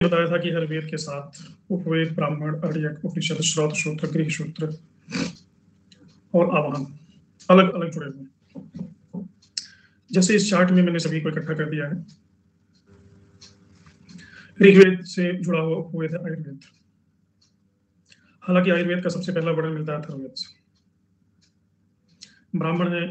बताया था कि हर वेद के साथ उपवेद, ब्राह्मण, अर्यक, उपनिषद, श्रौत सूत्र, गृह सूत्र और आवाहन अलग अलग जुड़े हुए। जैसे इस चार्ट में मैंने सभी को इकट्ठा कर दिया है। ऋग्वेद से जुड़ा हुआ उपवेद है आयुर्वेद। हालांकि आयुर्वेद का सबसे पहला वर्णन मिलता है अथर्ववेद से। ब्राह्मण है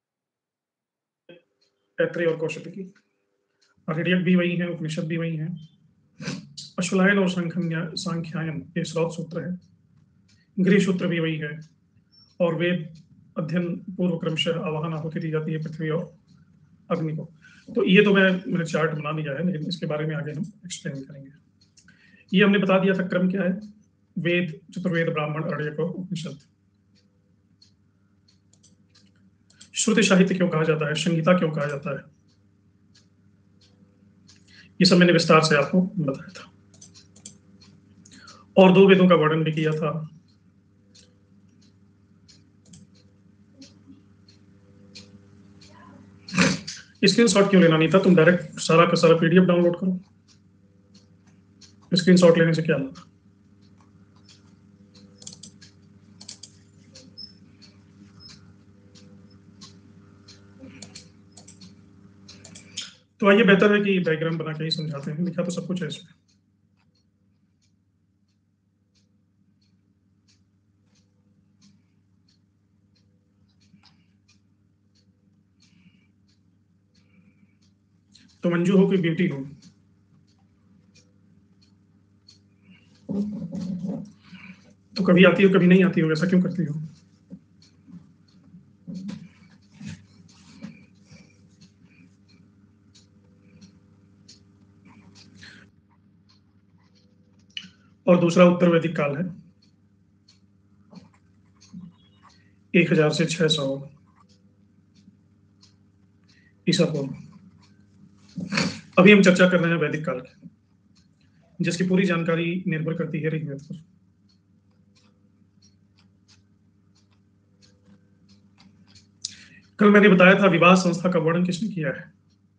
ऐत्रेय और कौशिकी, अर्यक भी वही है, उपनिषद भी वही है, अश्वलायन और सांख्यायन ये श्रौत सूत्र है, गृह सूत्र भी वही है, और वेद अध्ययन पूर्व क्रमशः आवाहन आहुति दी जाती है पृथ्वी और अग्नि को। तो ये तो मैंने चार्ट बना दिया है, लेकिन इसके बारे में आगे हम एक्सप्लेन करेंगे। ये हमने बता दिया था क्रम क्या है, वेद, चतुर्वेद, ब्राह्मण, अर्यक और उपनिषद। श्रुति साहित्य क्यों कहा जाता है, संगीता क्यों कहा जाता है, ये सब मैंने विस्तार से आपको बताया था। और दो वेदों का वर्णन भी किया था। स्क्रीनशॉट क्यों लेना नहीं था, तुम डायरेक्ट सारा का सारा पीडीएफ डाउनलोड करो। स्क्रीनशॉट लेने से क्या होगा। तो आइए, बेहतर है कि डायग्राम बना के ही समझाते हैं, लिखा तो सब कुछ है इसमें। तो मंजू हो कि ब्यूटी हो, तो कभी आती हो कभी नहीं आती हो, ऐसा क्यों करती हो। और दूसरा उत्तर वैदिक काल है 1000 से 600 ईसा पूर्व। अभी हम चर्चा कर रहे हैं वैदिक काल की, जिसकी पूरी जानकारी निर्भर करती है ऋग्वेद पर। कल मैंने बताया था विवाह संस्था का वर्णन किसने किया है।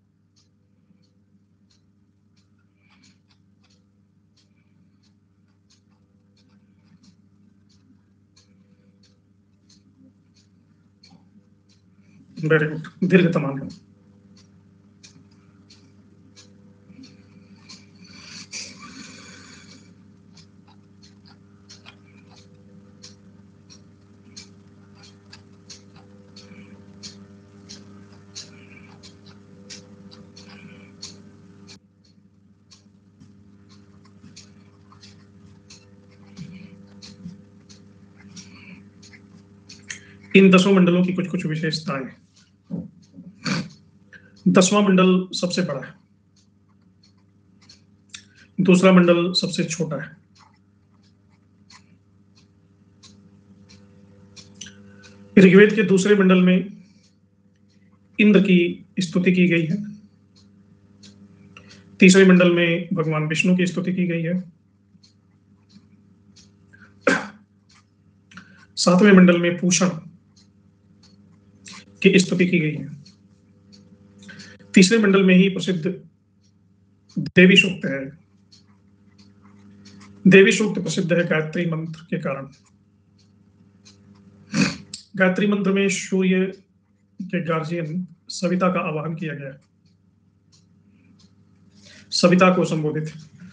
वेरी गुड, दीर्घतमान है। इन 10 मंडलों की कुछ कुछ विशेषताएं। 10वां मंडल सबसे बड़ा है, दूसरा मंडल सबसे छोटा है, ऋग्वेद के दूसरे मंडल में इंद्र की स्तुति की गई है, तीसरे मंडल में भगवान विष्णु की स्तुति की गई है, 7वें मंडल में पूषण की स्तुति की गई है, तीसरे मंडल में ही प्रसिद्ध देवी सूक्त है। देवी सूक्त प्रसिद्ध है गायत्री मंत्र के कारण। गायत्री मंत्र में सूर्य के गार्जियन सविता का आवाहन किया गया, सविता को संबोधित।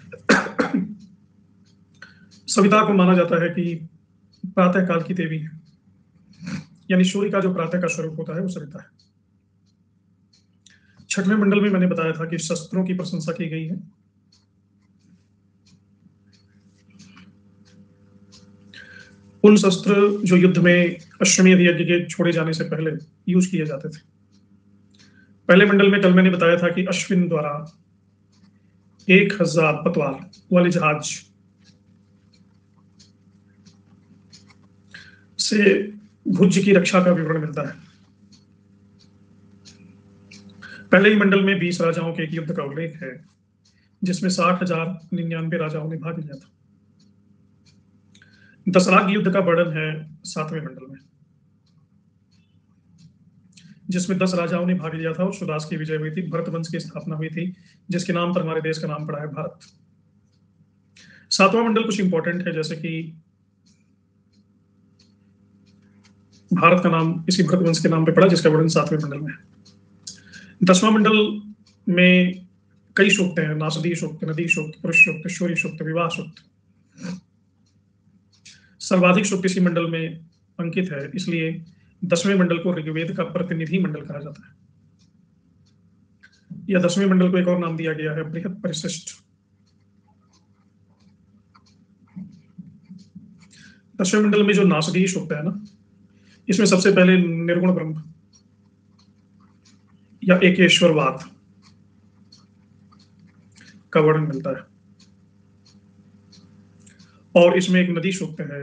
सविता को माना जाता है कि प्रातः काल की देवी है, यानी सूर्य का जो प्रातः का स्वरूप होता है वो सविता है। 6वें मंडल में मैंने बताया था कि शस्त्रों की प्रशंसा की गई है। उन शस्त्र जो युद्ध में अश्वमेध यज्ञ के छोड़े जाने से पहले यूज किए जाते थे। पहले मंडल में कल मैंने बताया था कि अश्विन द्वारा 1000 पतवार वाले जहाज से भुज की रक्षा का विवरण मिलता है। पहले ही मंडल में 20 राजाओं के एक युद्ध का उल्लेख है, जिसमें 60,099 राजाओं ने भाग लिया था। दशराग युद्ध का वर्णन है 7वें मंडल में, जिसमें 10 राजाओं ने भाग लिया था और सुदास की विजय हुई थी, भरत वंश की स्थापना हुई थी, जिसके नाम पर हमारे देश का नाम पड़ा है भारत। सातवां मंडल कुछ इंपॉर्टेंट है, जैसे कि भारत का नाम इसी भरत वंश के नाम पे पड़ा, जिसका वर्णन सातवें मंडल में है। 10वां मंडल में कई सूक्त हैं, नासदी सूक्त, नदी सूक्त, पुरुष सूक्त, शौर्य सूक्त, विवाह सूक्त। सर्वाधिक सूक्त इसी मंडल में अंकित है, इसलिए 10वें मंडल को ऋग्वेद का प्रतिनिधि मंडल कहा जाता है। या 10वें मंडल को एक और नाम दिया गया है, बृहत परिशिष्ट। 10वें मंडल में जो नासदी सूक्त है ना, इसमें सबसे पहले निर्गुण ब्रह्म या एकेश्वरवाद का वर्णन मिलता है, और इसमें एक नदी सूक्त है।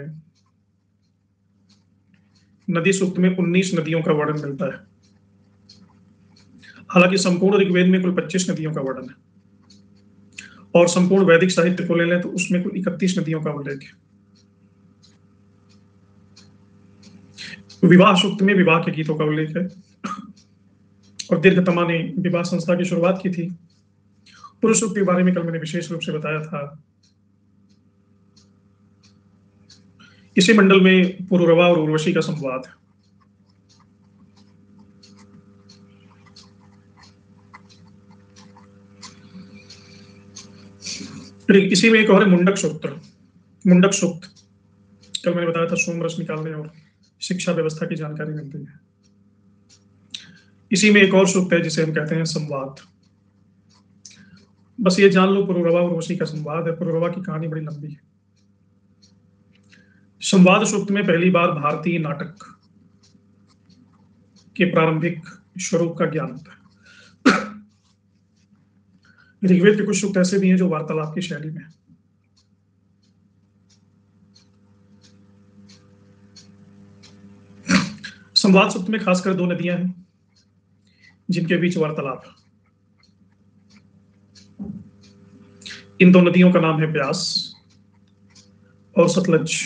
नदी सूक्त में 19 नदियों का वर्णन मिलता है। हालांकि संपूर्ण ऋग्वेद में कुल 25 नदियों का वर्णन है, और संपूर्ण वैदिक साहित्य को ले लें तो उसमें कुल 31 नदियों का उल्लेख है। विवाह सूक्त में विवाह के गीतों का उल्लेख है, और दीर्घतमा ने विवाह संस्था की शुरुआत की थी। पुरुष सूक्त के बारे में कल मैंने विशेष रूप से बताया था। इसी मंडल में पुरुरवा और उर्वशी का संवाद है। इसी में एक और है मुंडक सूक्त। मुंडक सूक्त कल मैंने बताया था, सोम रस निकालने और शिक्षा व्यवस्था की जानकारी मिलती है। इसी में एक और सूक्त है जिसे हम कहते हैं संवाद। बस ये जान लो, पुरुरवा और उर्वशी का संवाद है। पुरुरवा की कहानी बड़ी लंबी है। संवाद सूक्त में पहली बार भारतीय नाटक के प्रारंभिक स्वरूप का ज्ञान होता है। ऋग्वेद के कुछ सूक्त ऐसे भी हैं जो वार्तालाप की शैली में है। संवाद सूक्त में खासकर 2 नदियां हैं जिनके बीच वार्तालाप है। इन 2 नदियों का नाम है ब्यास और सतलज।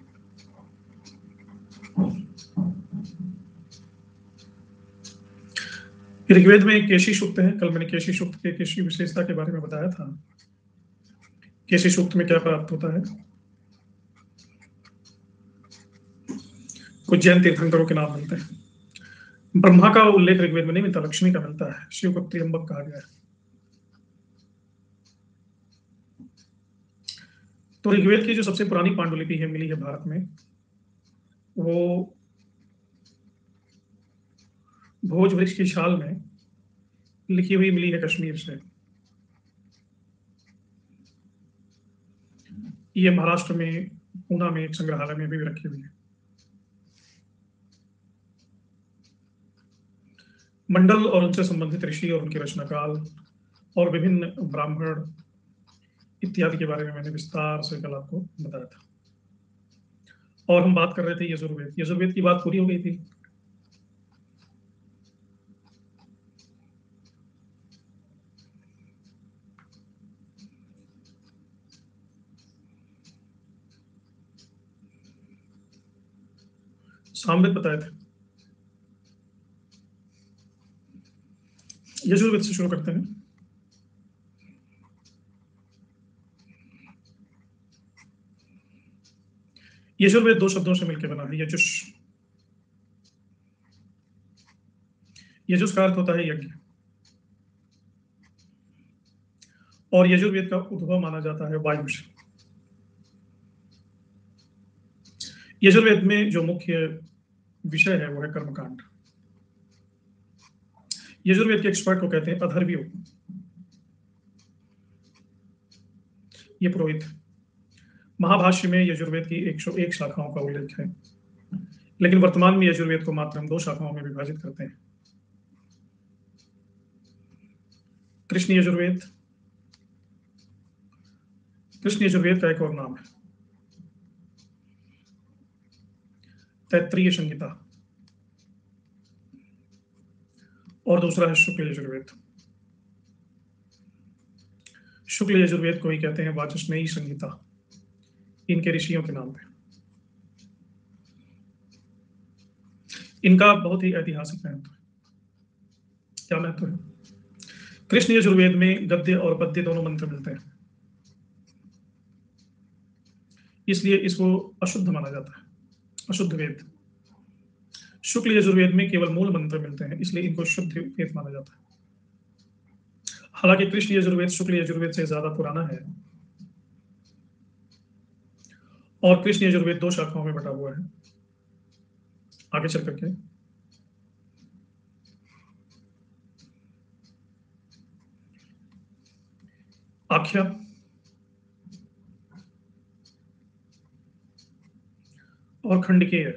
ऋग्वेद में एक केशी सूक्त है। कल मैंने केशी सूक्त के केशी विशेषता के बारे में बताया था। केशी सूक्त में क्या प्राप्त होता है? कुछ जैन तीर्थंकरों के नाम मिलते हैं। ब्रह्मा का उल्लेख ऋग्वेद में नहीं मिलता, लक्ष्मी का मिलता है। शिव को त्र्यंबक कहा गया है। तो ऋग्वेद की जो सबसे पुरानी पांडुलिपि है मिली है भारत में, वो भोज वृक्ष की छाल में लिखी हुई मिली है कश्मीर से। ये महाराष्ट्र में पूना में एक संग्रहालय में भी रखी हुई है। मंडल और उनसे संबंधित ऋषि और उनके रचनाकाल और विभिन्न ब्राह्मण इत्यादि के बारे में मैंने विस्तार से कल आपको बताया था। और हम बात कर रहे थे यजुर्वेद। यजुर्वेद की बात पूरी हो गई थी। सामवेद बताए थे। यजुर्वेद से शुरू करते हैं। यजुर्वेद 2 शब्दों से मिलकर बना है, यजुष। यजुष का अर्थ होता है यज्ञ, और यजुर्वेद का उद्भव माना जाता है वायु से। यजुर्वेद में जो मुख्य विषय है वो है कर्मकांड। यजुर्वेद के एक्सपर्ट को कहते हैं अधर्वयो। ये पुरोहित। महाभाष्य में यजुर्वेद की 101 शाखाओं का उल्लेख है, लेकिन वर्तमान में यजुर्वेद को मात्र हम 2 शाखाओं में विभाजित करते हैं। कृष्ण यजुर्वेद। कृष्ण यजुर्वेद का एक और नाम है तैत्रीय संहिता, और दूसरा है शुक्ल यजुर्वेद। शुक्ल यजुर्वेद को ही कहते हैं वाचस्नेयी संहिता, इनके ऋषियों के नाम पे। इनका बहुत ही ऐतिहासिक महत्व है। क्या महत्व है? कृष्ण यजुर्वेद में गद्य और पद्य दोनों मंत्र मिलते हैं। इसलिए इसको अशुद्ध माना जाता है, अशुद्ध वेद। शुक्ल यजुर्वेद में केवल मूल मंत्र मिलते हैं, इसलिए इनको शुद्ध वेद माना जाता है। हालांकि कृष्ण यजुर्वेद शुक्ल यजुर्वेद से ज्यादा पुराना है और कृष्ण यजुर्वेद 2 शाखाओं में बटा हुआ है। आगे चल करके आख्या और खंडकीय।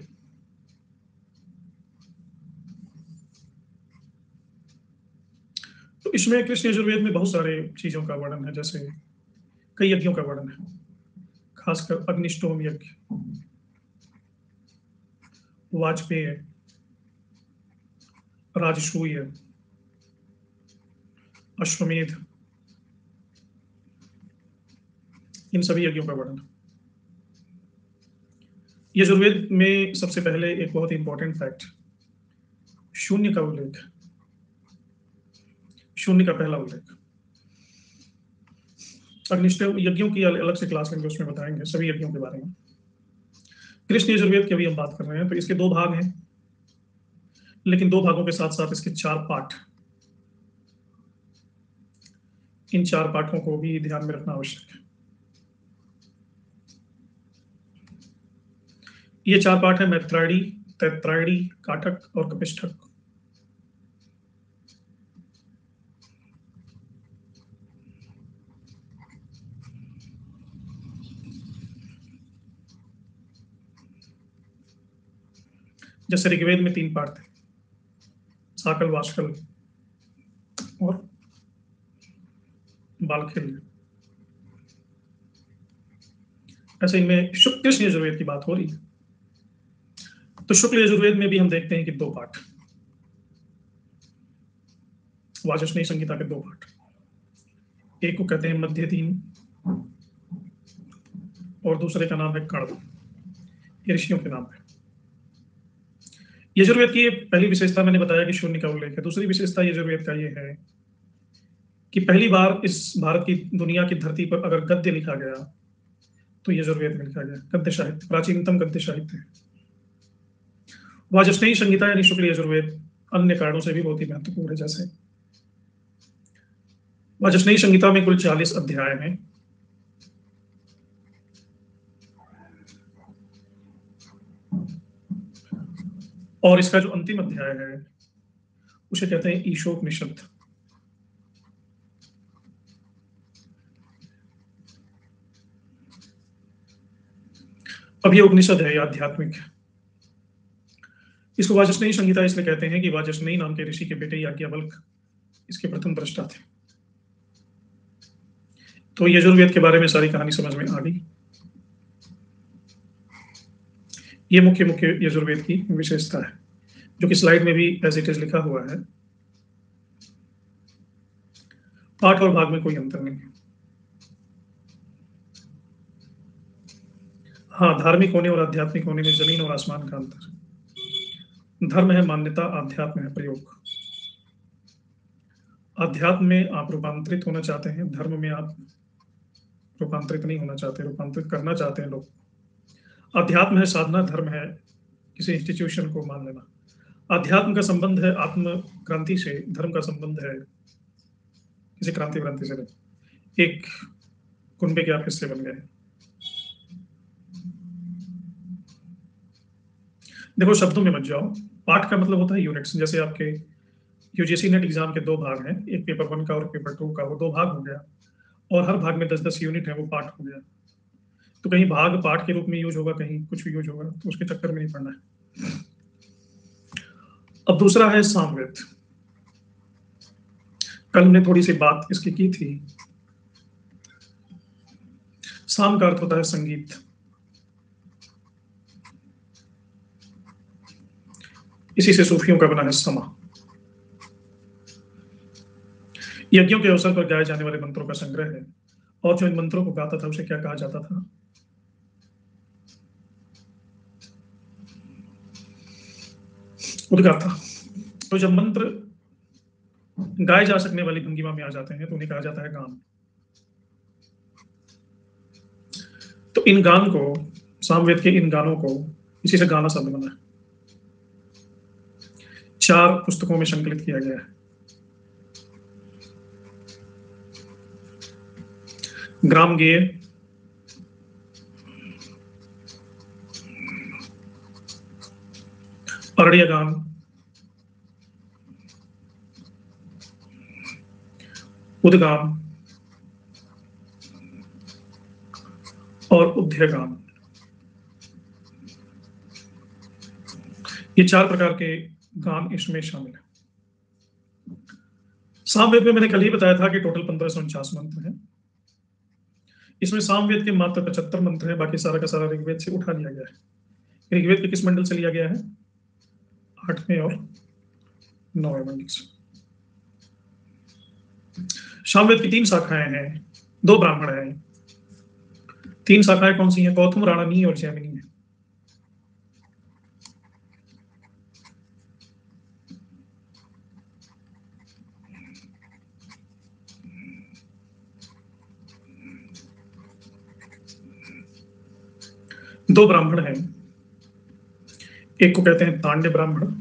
तो इसमें कृष्ण यजुर्वेद में बहुत सारे चीजों का वर्णन है, जैसे कई यज्ञों का वर्णन है, खासकर अग्निष्टोम यज्ञ, वाजपेय, राजसूय, अश्वमेध, इन सभी यज्ञों का वर्णन। यजुर्वेद में सबसे पहले एक बहुत इंपॉर्टेंट फैक्ट, शून्य का उल्लेख, शून्य का पहला उल्लेख। अग्निष्टोम यज्ञों की अलग से क्लास लेंगे, उसमें बताएंगे सभी यज्ञों के बारे में। कृष्ण यजुर्वेद की अभी हम बात कर रहे हैं, तो इसके 2 भाग हैं, लेकिन 2 भागों के साथ साथ इसके 4 पाठ। इन 4 पाठों को भी ध्यान में रखना आवश्यक है। ये 4 पाठ है मैत्रायणी, तैत्रायणी, काटक और कपिष्ठक। जैसे ऋग्वेद में 3 पाठ थे, साकल, वाशकल और बालखिल। ऐसे इनमें कृष्ण यजुर्वेद की बात हो रही है, तो शुक्ल यजुर्वेद में भी हम देखते हैं कि 2 पाठ, वाजस्नेयी संहिता के 2 पाठ, एक को कहते हैं मध्य 3 और दूसरे का नाम है कण्व, ये ऋषियों के नाम है। यजुर्वेद की पहली विशेषता मैंने बताया कि शून्य का उल्लेख है। दूसरी विशेषता यजुर्वेद का ये है कि पहली बार इस भारत की दुनिया की धरती पर अगर गद्य लिखा गया तो यजुर्वेद में लिखा गया, गद्य साहित्य, प्राचीनतम गद्य साहित्य है। वाजस्नेयी संहिता यानी शुक्ल यजुर्वेद अन्य कारणों से भी बहुत ही महत्वपूर्ण है। जैसे वाजस्नेयी संहिता में कुल 40 अध्याय हैं, और इसका जो अंतिम अध्याय है उसे कहते हैं ईशोपनिषद। अब ये उपनिषद है, ये आध्यात्मिक है। इसको वाजस्नेयी संहिता इसलिए कहते हैं कि वाजस्नेयी नाम के ऋषि के बेटे याज्ञवल्क्य इसके प्रथम दृष्टा थे। तो यजुर्वेद के बारे में सारी कहानी समझ में आ गई। ये मुख्य मुख्य यजुर्वेद की विशेषता है, जो कि स्लाइड में भी एज इट इज लिखा हुआ है। पाठ और भाग में कोई अंतर नहीं है। हाँ, धार्मिक होने और आध्यात्मिक होने में जमीन और आसमान का अंतर। धर्म है मान्यता, आध्यात्म है प्रयोग। आध्यात्म में आप रूपांतरित होना चाहते हैं, धर्म में आप रूपांतरित नहीं होना चाहते, रूपांतरित करना चाहते हैं लोग। अध्यात्म है साधना, धर्म है किसी इंस्टीट्यूशन को मान लेना। अध्यात्म का संबंध है आत्म क्रांति से, धर्म का संबंध है किसी क्रांति व्रांति से नहीं। एक कुनबे के आप हिस्से बन गए। देखो, शब्दों में मत जाओ। पाठ का मतलब होता है यूनिट्स। जैसे आपके यूजीसी नेट एग्जाम के 2 भाग हैं, एक पेपर 1 का और पेपर 2 का, वो 2 भाग हो गया, और हर भाग में 10-10 यूनिट है, वो पाठ हो गया। तो कहीं भाग पाठ के रूप में यूज होगा, कहीं कुछ भी यूज होगा, तो उसके चक्कर में नहीं पड़ना है। अब दूसरा है सामवेद। कल हमने थोड़ी सी बात इसकी की थी। साम का अर्थ होता है संगीत। इसी से सूफियों का बना है समा। यज्ञों के अवसर पर गाए जाने वाले मंत्रों का संग्रह है, और जो इन मंत्रों को गाता था उसे क्या कहा जाता था? उद्गाता। तो जब मंत्र गाए जा सकने वाली भंगिमा में आ जाते हैं तो उन्हें कहा जाता है गान। तो इन गान को, सामवेद के इन गानों को, इसी से गाना शब्द बना है, 4 पुस्तकों में संकलित किया गया है। ग्राम गेय, अरण्य गान, उद्गान और उद्यगान, ये 4 प्रकार के गान इसमें शामिल है। सामवेद में मैंने कल ही बताया था कि टोटल 1549 मंत्र हैं। इसमें सामवेद के मात्र 75 मंत्र हैं, बाकी सारा का सारा ऋग्वेद से उठा लिया गया है। ऋग्वेद के किस मंडल से लिया गया है? 8वें और 9वें मंडल से। सामवेद की 3 शाखाएं हैं, 2 ब्राह्मण हैं। 3 शाखाएं कौन सी हैं? गौतम, राणानी और जैमिनी है। दो ब्राह्मण हैं, एक को कहते हैं तांड्य ब्राह्मण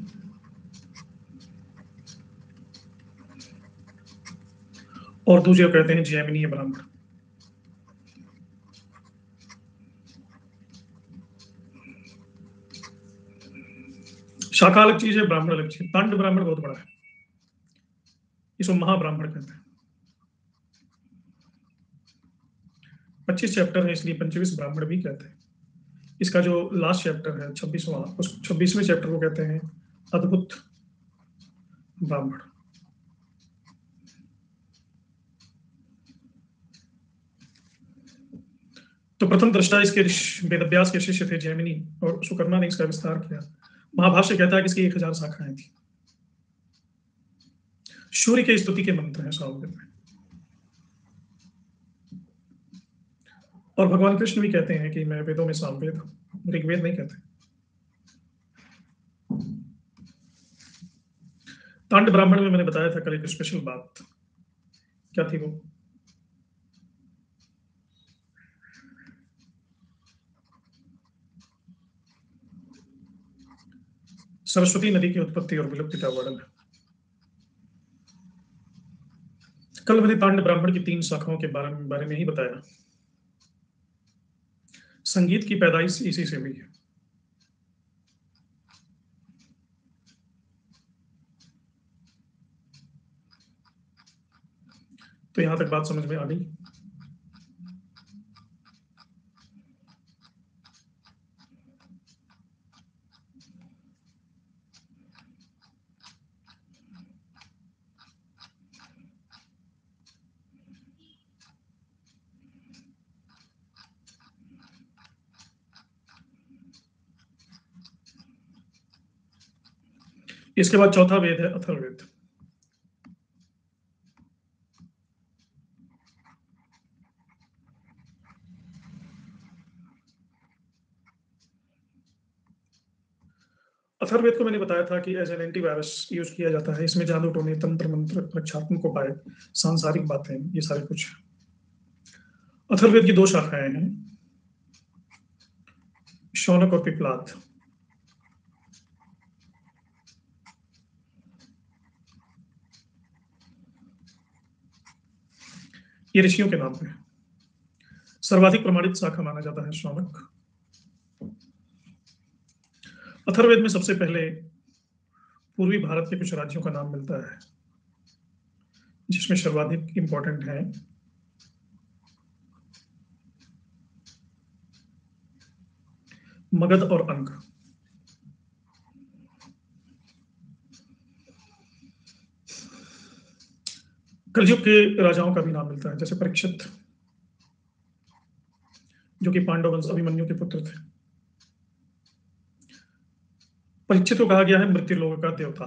और दूसरे को कहते हैं जैमिनीय ब्राह्मण। शाखा अलग चीज है, ब्राह्मण अलग चीज। तांड्य ब्राह्मण बहुत बड़ा है, इसको महाब्राह्मण कहते हैं। 25 चैप्टर है, इसलिए 25 ब्राह्मण भी कहते हैं। इसका जो लास्ट चैप्टर है 26वां, उस 26वें चैप्टर को कहते हैं अद्भुत ब्राह्मण। तो प्रथम दृष्टा इसके वेदव्यास के शिष्य थे जैमिनी, और सुकर्मा ने इसका विस्तार किया। महाभाष्य कहता है कि इसकी 1000 शाखाएं थी। सूर्य के स्तुति के मंत्र हैं सामवेद में, और भगवान कृष्ण भी कहते हैं कि मैं वेदों में सामवेद हूं, ऋग्वेद नहीं कहते। तांड ब्राह्मण में मैंने बताया था कल एक स्पेशल बात, क्या थी वो? सरस्वती नदी की उत्पत्ति और विलुप्ति का वर्णन है। कल मैंने तांड ब्राह्मण की 3 शाखाओं के बारे में ही बताया। संगीत की पैदाइश इसी से हुई है। तो यहां तक बात समझ में आ गई। इसके बाद चौथा वेद है अथर्ववेद। अथर्ववेद को मैंने बताया था कि एज एन एंटीवायरस यूज किया जाता है। इसमें जादू टोने, तंत्र मंत्र, रक्षात्मक उपाय, सांसारिक बातें, ये सारे कुछ। अथर्ववेद की 2 शाखाएं हैं, शौनक और पिपलाद। ये ऋषियों के नाम पे। सर्वाधिक प्रमाणित शाखा माना जाता है शौनक। अथर्ववेद में सबसे पहले पूर्वी भारत के कुछ राज्यों का नाम मिलता है, जिसमें सर्वाधिक इंपॉर्टेंट है मगध और अंग। कलयुग के राजाओं का भी नाम मिलता है, जैसे परीक्षित, जो कि पांडव वंश अभिमन्यु के पुत्र थे। परीक्षित को कहा गया है मृत्यु लोक का देवता।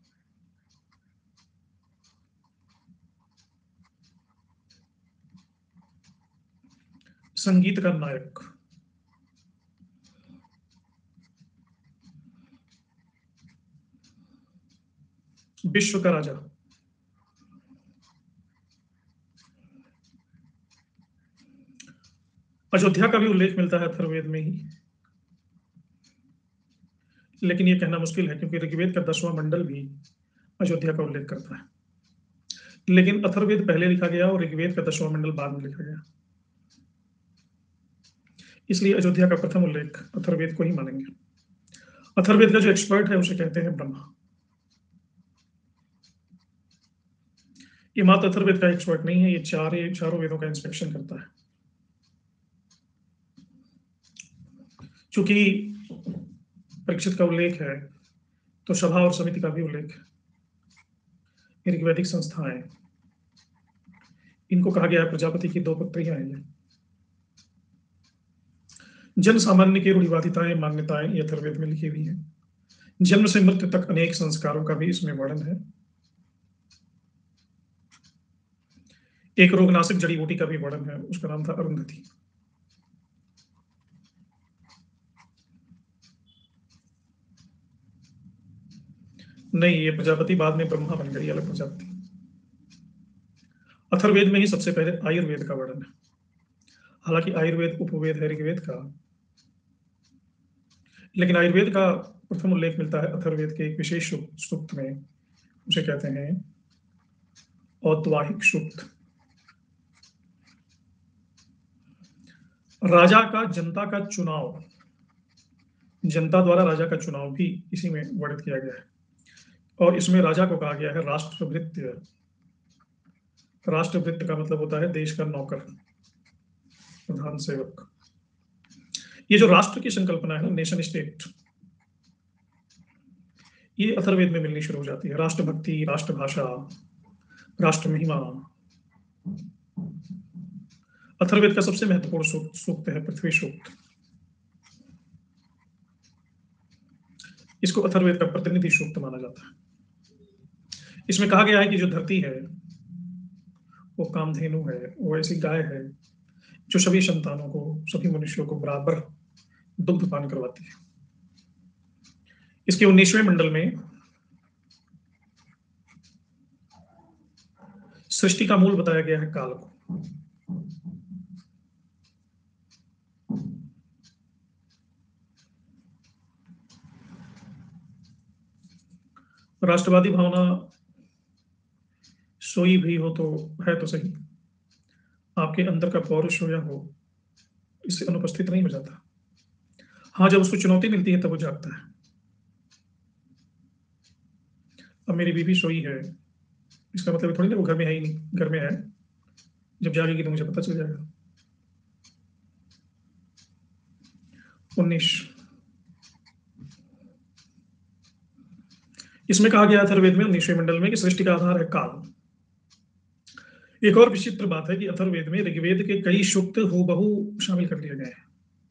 संगीत का नायक, विश्व का राजा, अयोध्या का भी उल्लेख मिलता है अथर्ववेद में ही, लेकिन ये कहना मुश्किल है क्योंकि ऋग्वेद का 10वां मंडल भी अयोध्या का उल्लेख करता है, लेकिन अथर्ववेद पहले लिखा गया और ऋग्वेद का 10वां मंडल बाद में लिखा गया, इसलिए अयोध्या का प्रथम उल्लेख अथर्ववेद को ही मानेंगे। अथर्ववेद का जो एक्सपर्ट है उसे कहते हैं ब्रह्मा। ये मात्र अथर्ववेद का एक्सपर्ट नहीं है, ये चारों वेदों का इंस्पेक्शन करता है। चूंकि परीक्षित का उल्लेख है तो सभा और समिति का भी उल्लेख है। ऋग्वैदिक संस्थाएं, इनको कहा गया है प्रजापति की 2 पुत्रियां हैं। जन सामान्य की रूढ़िवादिताएं, मान्यताएं ये अथर्ववेद में लिखी हुई है। जन्म से मृत्यु तक अनेक संस्कारों का भी इसमें वर्णन है। एक रोगनाशक जड़ी बूटी का भी वर्णन है, उसका नाम था अरुंधति। नहीं, ये प्रजापति बाद में ब्रह्मा बन गई, अलग प्रजापति। अथर्ववेद में ही सबसे पहले आयुर्वेद का वर्णन है। हालांकि आयुर्वेद उपवेद है ऋग्वेद का, लेकिन आयुर्वेद का प्रथम उल्लेख मिलता है अथर्ववेद के एक विशेष सूक्त में, उसे कहते हैं औद्वाहिक सूक्त। राजा का जनता का चुनाव, जनता द्वारा राजा का चुनाव भी इसी में वर्णित किया गया है, और इसमें राजा को कहा गया है राष्ट्रभृत्य। राष्ट्रभृत्य का मतलब होता है देश का नौकर, प्रधान सेवक। ये जो राष्ट्र की संकल्पना है, नेशन स्टेट, ये अथर्ववेद में मिलनी शुरू हो जाती है। राष्ट्रभक्ति, राष्ट्रभाषा, राष्ट्र महिमा। अथर्ववेद का सबसे महत्वपूर्ण सूक्त है पृथ्वी सूक्त। इसको अथर्ववेद का प्रतिनिधि सूक्त माना जाता है। इसमें कहा गया है कि जो धरती है वो कामधेनु है, वो ऐसी गाय है जो सभी संतानों को, सभी मनुष्यों को बराबर दुग्ध पान करवाती है। इसके 19वें मंडल में सृष्टि का मूल बताया गया है काल को। राष्ट्रवादी भावना सोई भी हो तो है तो सही, आपके अंदर का पौरुष हो या हो, इससे अनुपस्थित नहीं हो जाता। हाँ, जब उसको चुनौती मिलती है तब वो जागता है। अब मेरी बीवी सोई है, इसका मतलब थोड़ी ना वो घर में है ही नहीं, घर में है। जब जागेगी तो मुझे पता चल जाएगा। 19, इसमें कहा गया अथर्ववेद में 19वें मंडल में कि सृष्टि का आधार है काल। एक और विचित्र बात है कि अथर्ववेद में ऋग्वेद के कई सूक्त हूबहू शामिल कर लिए गए हैं।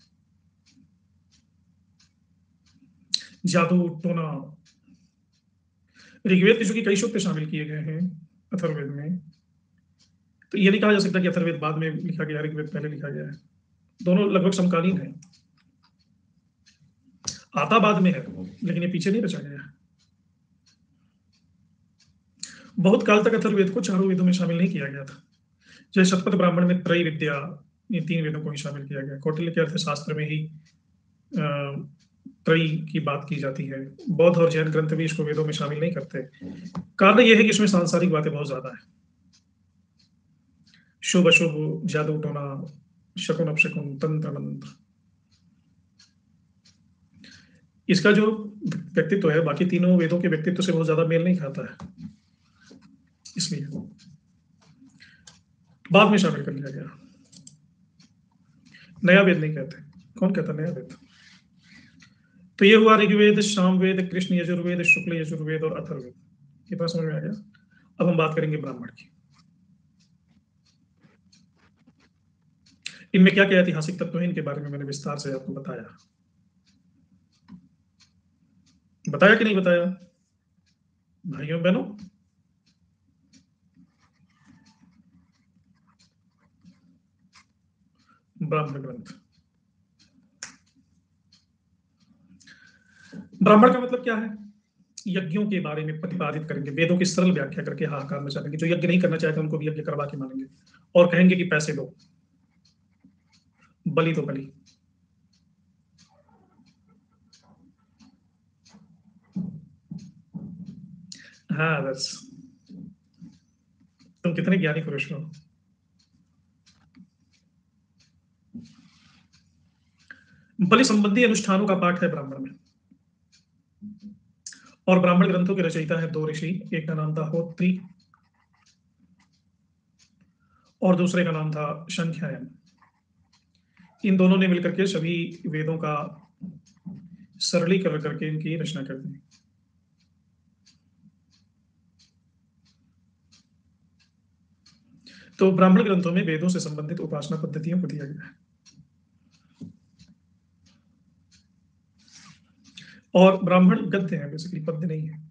जादू टोना, ऋग्वेद के जो कि कई सूक्त शामिल किए गए हैं अथर्ववेद में, तो ये नहीं कहा जा सकता कि अथर्ववेद बाद में लिखा गया, ऋग्वेद पहले लिखा गया है। दोनों लगभग समकालीन है। आता बाद में है, लेकिन ये पीछे नहीं रचा गया है। बहुत काल तक अथर्ववेद को चारों वेदों में शामिल नहीं किया गया था। जैसे शतपथ ब्राह्मण में त्रय विद्या, ये 3 वेदों को ही शामिल किया गया। कौटिल्य के अर्थशास्त्र में ही त्रय की बात की जाती है। बौद्ध और जैन ग्रंथ भी इसको वेदों में शामिल नहीं करते। कारण यह है कि इसमें सांसारिक बातें बहुत ज्यादा है। शुभ अशुभ, जादू टोना, शकुन अपशकुन, तंत्र मंत्र, इसका जो व्यक्तित्व है बाकी तीनों वेदों के व्यक्तित्व से बहुत ज्यादा मेल नहीं खाता है, इसलिए बाद में शामिल कर लिया गया। नया वेद नहीं कहते। कौन कहता नया वेद? तो ये हुआ ऋग्वेद, सामवेद, कृष्ण यजुर्वेद, शुक्ल यजुर्वेद और अथर्ववेद। ये बात समझ में आ गया। अब हम बात करेंगे ब्राह्मण की। इनमें क्या क्या ऐतिहासिक तत्व है, इनके बारे में मैंने विस्तार से आपको बताया कि नहीं बताया भाइयों बहनों? ब्राह्मण ग्रंथ, ब्राह्मण का मतलब क्या है? यज्ञों के बारे में प्रतिपादित करेंगे, वेदों की सरल व्याख्या करके हाहाकार मचा देंगे। जो यज्ञ नहीं करना चाहते उनको भी यज्ञ करवा के मानेंगे और कहेंगे कि पैसे दो। बलि तो बलि। हाँ बस, तुम कितने ज्ञानी पुरुष हो। बलि संबंधी अनुष्ठानों का पाठ है ब्राह्मण में, और ब्राह्मण ग्रंथों के रचयिता है दो ऋषि, एक का नाम था होत्री और दूसरे का नाम था संख्यायन। इन दोनों ने मिलकर के सभी वेदों का सरलीकरण करके इनकी रचना कर दी। तो ब्राह्मण ग्रंथों में वेदों से संबंधित उपासना पद्धतियों को दिया गया है, और ब्राह्मण गद्य है, बेसिकली पद्य नहीं है।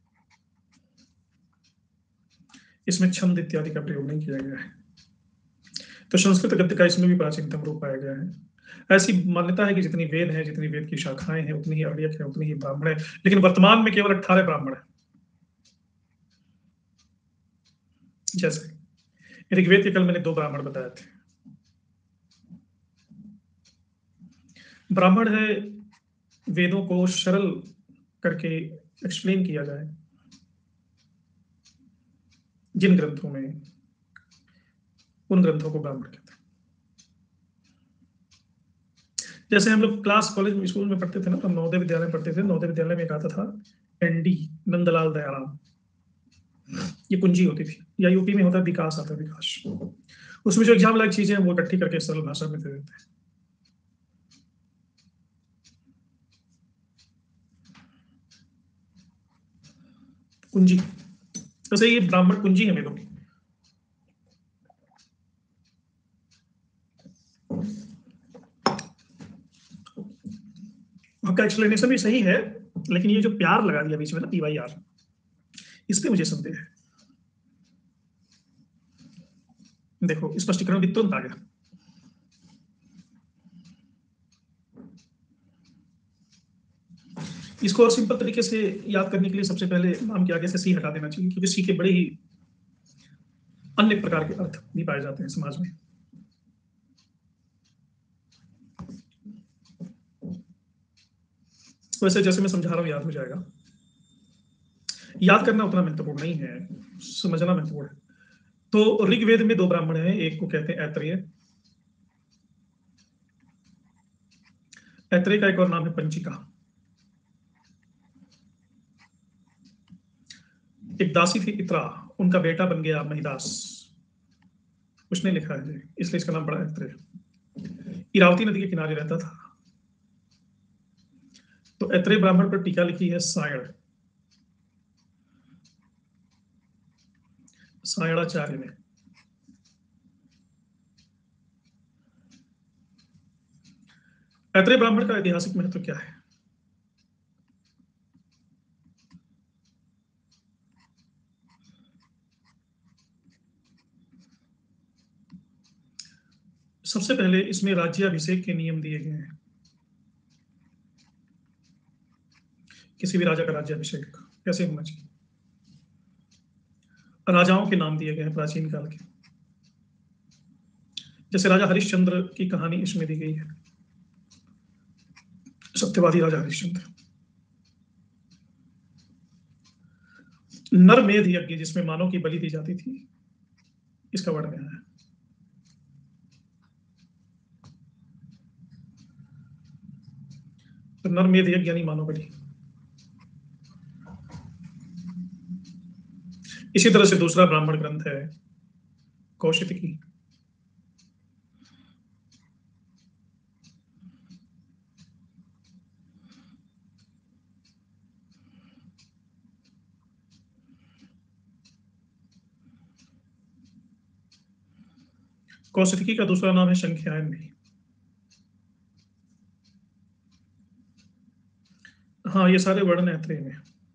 इसमें छंद इत्यादि का प्रयोग नहीं किया गया है। तो संस्कृत गद्य का इसमें भी प्राचीनतम रूप पाया गया है। ऐसी मान्यता है कि जितनी वेद है, जितनी वेद की शाखाएं हैं, उतनी ही अर्यक है, उतनी ही ब्राह्मण है, लेकिन वर्तमान में केवल 18 ब्राह्मण है। जैसे ऋग्वेद के कल मैंने 2 ब्राह्मण बताए थे। ब्राह्मण है वेदों को सरल करके एक्सप्लेन किया जाए जिन ग्रंथों में, उन ग्रंथों को ब्राह्मण कहते हैं। जैसे हम लोग क्लास कॉलेज में स्कूल में पढ़ते थे ना, तो हम नवोदय विद्यालय में पढ़ते थे। नवोदय विद्यालय में एक आता था एनडी, नंदलाल दयाराम, ये कुंजी होती थी। या यूपी में होता है विकास, आता है विकास। उसमें जो एग्जाम लायक चीजें हैं वो इकट्ठी करके सरल भाषा में दे देते हैं। कुंजी, वैसे ये ब्राह्मण कुंजी है वेदों की। आपका एक्सप्लेनेशन भी सही है, लेकिन ये जो प्यार लगा दिया बीच में ना, PYR, इस पे मुझे संदेह है। देखो स्पष्टीकरण भी तुरंत आ गया। इसको और सिंपल तरीके से याद करने के लिए सबसे पहले नाम के आगे से सी हटा देना चाहिए, क्योंकि सी के बड़े ही अन्य प्रकार के अर्थ भी पाए जाते हैं समाज में। वैसे जैसे मैं समझा रहा हूं याद हो जाएगा। याद करना उतना महत्वपूर्ण नहीं है, समझना महत्वपूर्ण है। तो ऋग्वेद में 2 ब्राह्मण हैं, एक को कहते हैं ऐत्रेय। ऐत्रेय का एक और नाम है पंचिका। एक दासी थी इत्रा, उनका बेटा बन गया महिदास, उसने लिखा है, इसलिए इसका नाम पड़ा ऐत्रेय। इरावती नदी के किनारे रहता था। तो ऐत्रेय ब्राह्मण पर टीका लिखी है सायण, सायणाचार्य ने। ऐत्रेय ब्राह्मण का ऐतिहासिक महत्व क्या है? सबसे पहले इसमें राज्याभिषेक के नियम दिए गए हैं। किसी भी राजा का राज्याभिषेक कैसे होना चाहिए। राजाओं के नाम दिए गए हैं प्राचीन काल के, जैसे राजा हरिश्चंद्र की कहानी इसमें दी गई है, सत्यवादी राजा हरिश्चंद्र। नरमेध यज्ञ जिसमें मानव की बलि दी जाती थी, इसका वर्णन है। तो नरमेध यज्ञ यानी मानव बलि। इसी तरह से दूसरा ब्राह्मण ग्रंथ है कौशिकी। कौशिकी का दूसरा नाम है संख्यायन भी। हाँ, ये सारे वर्ण हैं ऐत्रेय में।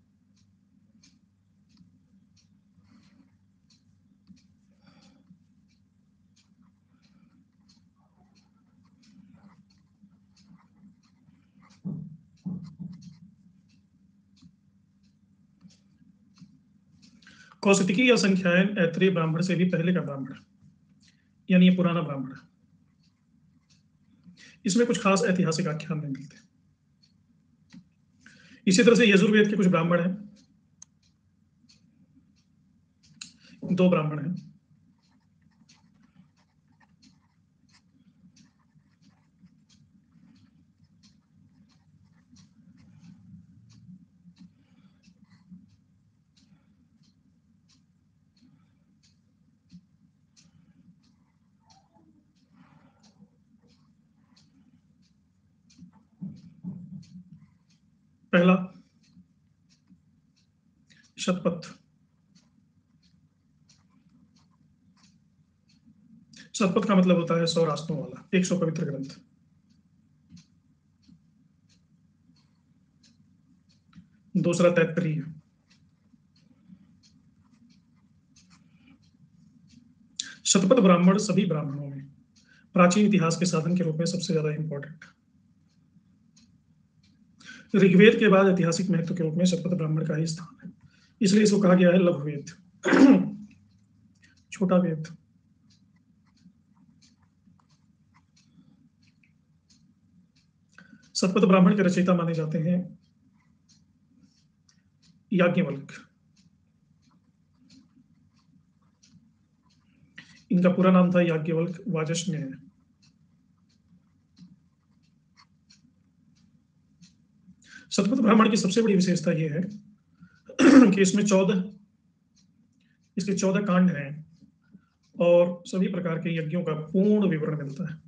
कौशिकी या संख्यायन ऐत्रेय ब्राह्मण से भी पहले का ब्राह्मण, यानी ये पुराना ब्राह्मण। इसमें कुछ खास ऐतिहासिक आख्यान नहीं मिलते। इसी तरह से यजुर्वेद के कुछ ब्राह्मण हैं, 2 ब्राह्मण हैं। पहला शतपथ। शतपथ का मतलब होता है 100 रास्तों वाला, 100 पवित्र ग्रंथ। दूसरा तैत्तरीय। शतपथ ब्राह्मण सभी ब्राह्मणों में प्राचीन इतिहास के साधन के रूप में सबसे ज्यादा इंपॉर्टेंट। ऋग्वेद के बाद ऐतिहासिक महत्व के रूप में शतपथ ब्राह्मण का ही स्थान है, इसलिए इसको कहा गया है लघुवेद, छोटा वेद। शतपथ ब्राह्मण के रचयिता माने जाते हैं याज्ञवल्क। इनका पूरा नाम था याज्ञवल्क वाजस्नेय। शतपथ ब्राह्मण की सबसे बड़ी विशेषता यह है कि इसके 14 कांड हैं और सभी प्रकार के यज्ञों का पूर्ण विवरण मिलता है।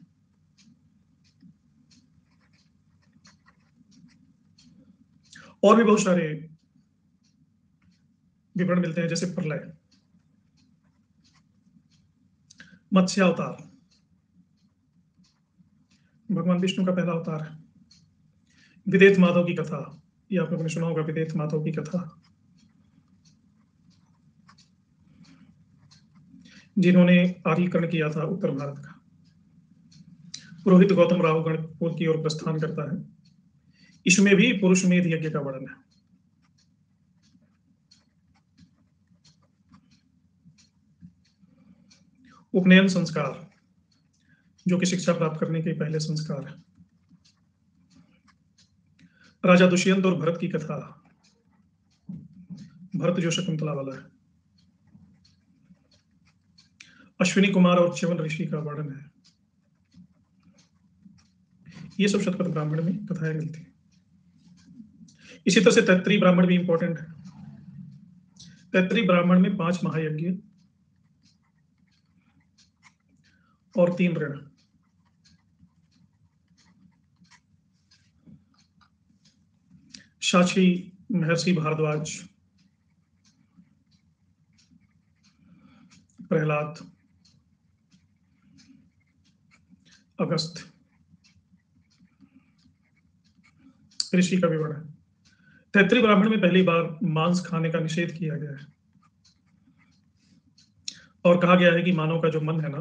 और भी बहुत सारे विवरण मिलते हैं, जैसे प्रलय, मत्स्य अवतार, भगवान विष्णु का पहला अवतार है, विदेत माधव की कथा, ये आप लोगों ने सुना होगा, विदेत माधव की कथा, जिन्होंने आर्यीकरण किया था उत्तर भारत का। पुरोहित गौतम राव गणपुर की ओर प्रस्थान करता है। इसमें भी पुरुषमेध यज्ञ का वर्णन है। उपनयन संस्कार, जो कि शिक्षा प्राप्त करने के पहले संस्कार है। राजा दुष्यंत और भरत की कथा, भरत जो शकुंतला वाला है। अश्विनी कुमार और च्यवन ऋषि का वर्णन है। ये सब शतपथ ब्राह्मण में कथाएं मिलती हैं। इसी तरह से तैत्तरीय ब्राह्मण भी इंपॉर्टेंट है। तैत्तरीय ब्राह्मण में 5 महायज्ञ और 3 ऋण। साक्षी, महर्षि भारद्वाज, प्रहलाद, अगस्त ऋषि का विवरण है। तैत्तरीय ब्राह्मण में पहली बार मांस खाने का निषेध किया गया है और कहा गया है कि मानव का जो मन है ना,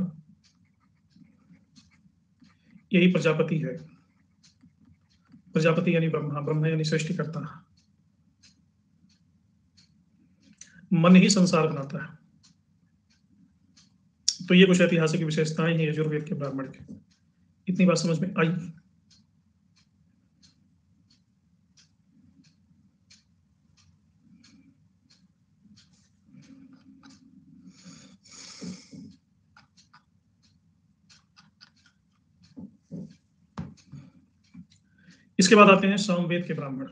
यही प्रजापति है। प्रजापति यानी ब्रह्मा, ब्रह्मा यानी सृष्टिकर्ता। मन ही संसार बनाता है। तो ये कुछ ऐतिहासिक विशेषताएं हैं यजुर्वेद के ब्राह्मण के। इतनी बात समझ में आई? इसके बाद आते हैं सामवेद के ब्राह्मण।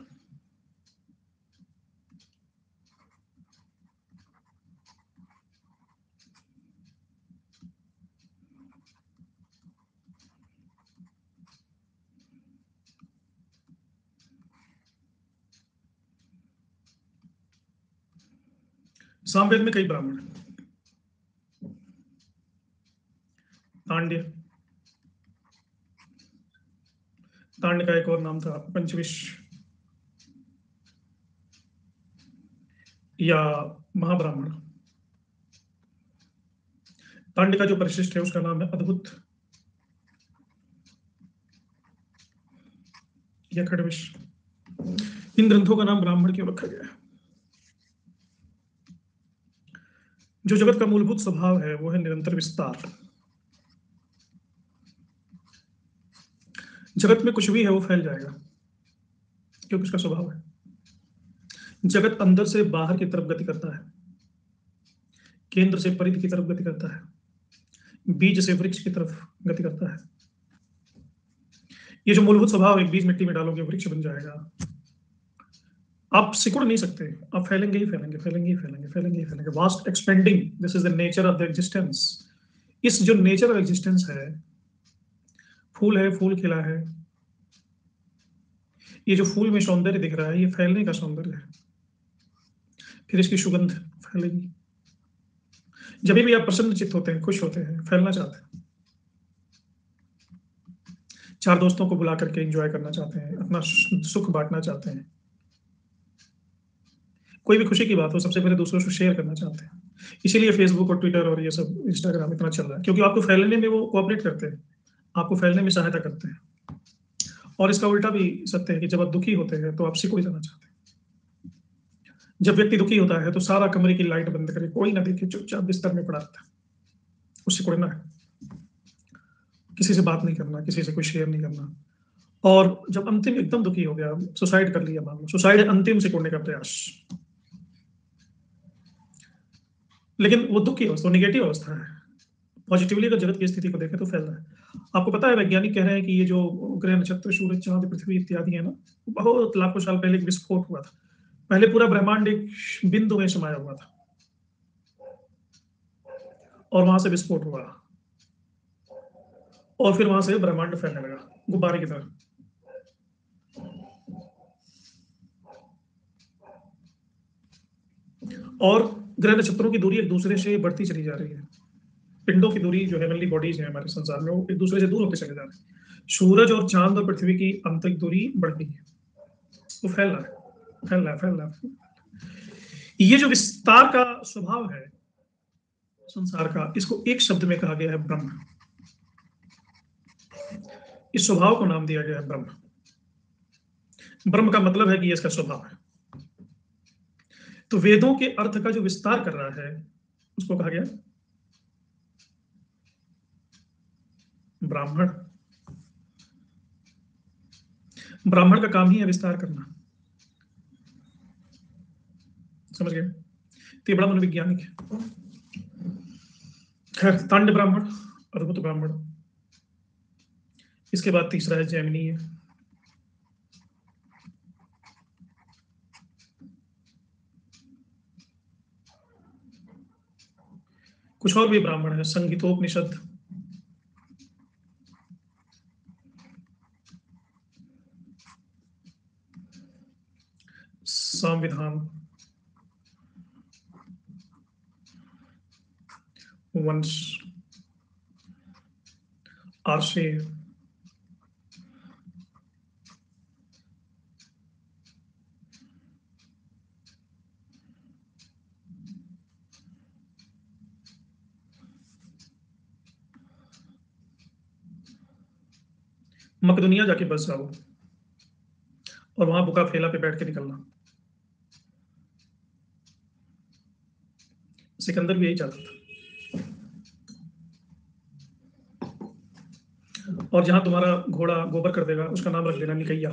सामवेद में कई ब्राह्मण हैं। तांड्य, तांड का एक और नाम था पंचविश या महाब्राह्मण। तांड का जो परिशिष्ट है उसका नाम है अद्भुत या खडविश। इन ग्रंथों का नाम ब्राह्मण क्यों रखा गया है? जो जगत का मूलभूत स्वभाव है वो है निरंतर विस्तार। जगत में कुछ भी है वो फैल जाएगा, क्योंकि उसका स्वभाव है। जगत अंदर से बाहर की तरफ गति करता है, केंद्र से परिधि की तरफ गति करता है, बीज से वृक्ष की तरफ गति करता है। ये जो मूलभूत स्वभाव है, बीज मिट्टी में डालोगे वृक्ष बन जाएगा। आप सिकुड़ नहीं सकते, आप फैलेंगे ही फैलेंगे, फैलेंगे ही फैलेंगे, फैलेंगे ही फैलेंगे। Vast expanding, this is the nature of the existence. इस जो नेचर ऑफ एग्जिस्टेंस है, फूल है, फूल खिला है, ये जो फूल में सौंदर्य दिख रहा है, ये फैलने का सौंदर्य है। फिर इसकी सुगंध फैलेगी। जब भी आप प्रसन्न चित्त होते हैं, खुश होते हैं, फैलना चाहते हैं, चार दोस्तों को बुला करके एंजॉय करना चाहते हैं, अपना सुख बांटना चाहते हैं, कोई भी खुशी की बात हो सबसे पहले दूसरों को शेयर करना चाहते हैं। इसीलिए फेसबुक और ट्विटर और ये सब इंस्टाग्राम इतना चल रहा है, क्योंकि आपको फैलने में वो कोऑपरेट करते हैं, आपको फैलने में सहायता करते हैं। और इसका उल्टा भी सत्य है कि जब आप दुखी होते हैं तो आप सिकुड़ जाना चाहते हैं। जब व्यक्ति दुखी होता है तो सारा कमरे की लाइट बंद करे, कोई ना देखे, चुपचाप बिस्तर में पड़ा रहता है। उससे सिकुड़ना है, किसी से बात नहीं करना, किसी से कोई शेयर नहीं करना। और जब अंतिम एकदम दुखी हो गया, सुसाइड कर लिया, मान लो सुसाइड है अंतिम सिकुड़ने का प्रयास, लेकिन वो दुख की अवस्था, नेगेटिव अवस्था है। पॉजिटिवली अगर जगत की स्थिति को देखें तो फैल रहा है। आपको पता है वैज्ञानिक कह रहे हैं कि ये जो ग्रह नक्षत्र सूरज चांद पृथ्वी इत्यादि है ना, बहुत लाखों साल पहले एक विस्फोट हुआ था। पहले पूरा ब्रह्मांड एक बिंदु में समाया हुआ था और वहां से विस्फोट हुआ और फिर वहां से ब्रह्मांड फैलने लगा गुब्बारे की तरह। और ग्रह नक्षत्रों की दूरी एक दूसरे से बढ़ती चली जा रही है। पिंडों की दूरी जो हेवनली बॉडीज है हमारे संसार में, वो एक दूसरे से दूर होते चले जा रहे हैं। सूरज और चांद और पृथ्वी की आंतरिक दूरी बढ़ गई है, वो फैल रहा है, फैल रहा है, फैल रहा है। ये जो विस्तार का स्वभाव है संसार का, इसको एक शब्द में कहा गया है ब्रह्म। इस स्वभाव को नाम दिया गया है ब्रह्म। ब्रह्म का मतलब है कि ये इसका स्वभाव है। तो वेदों के अर्थ का जो विस्तार कर रहा है उसको कहा गया ब्राह्मण। ब्राह्मण का काम ही है विस्तार करना, समझ गए? तो ये बड़ा मनोवैज्ञानिक है। खैर, तांड ब्राह्मण, अद्भुत ब्राह्मण। इसके बाद तीसरा है जैमिनी है। कुछ और भी ब्राह्मण है, संगीतोपनिषद, संविधान, वंश, आर्षे, मकदुनिया जाके बस जाओ और वहां बुका फेला पे बैठ के निकलना। सिकंदर भी यही चाहता था। और जहां तुम्हारा घोड़ा गोबर कर देगा उसका नाम रख देना निकैया।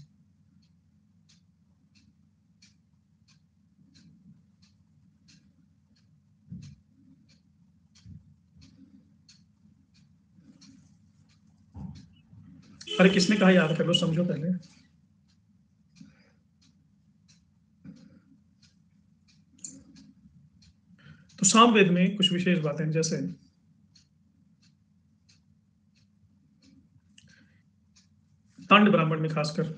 अरे किसने कहा याद कर लो, समझो पहले। तो सामवेद में कुछ विशेष बातें, जैसे तांड ब्राह्मण में खासकर